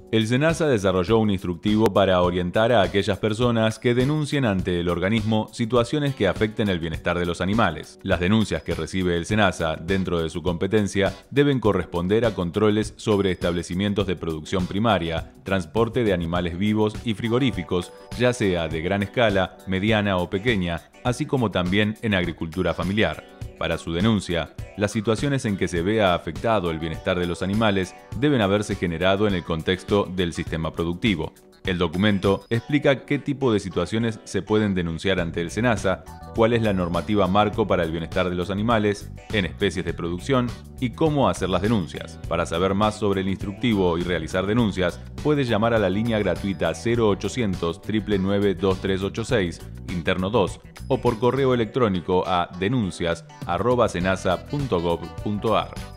El SENASA desarrolló un instructivo para orientar a aquellas personas que denuncien ante el organismo situaciones que afecten el bienestar de los animales. Las denuncias que recibe el SENASA dentro de su competencia deben corresponder a controles sobre establecimientos de producción primaria, transporte de animales vivos y frigoríficos, ya sea de gran escala, mediana o pequeña, así como también en agricultura familiar. Para su denuncia, las situaciones en que se vea afectado el bienestar de los animales deben haberse generado en el contexto del sistema productivo. El documento explica qué tipo de situaciones se pueden denunciar ante el SENASA, cuál es la normativa marco para el bienestar de los animales en especies de producción y cómo hacer las denuncias. Para saber más sobre el instructivo y realizar denuncias, puede llamar a la línea gratuita 0800 999 2386, interno 2, o por correo electrónico a denuncias@senasa.gov.ar.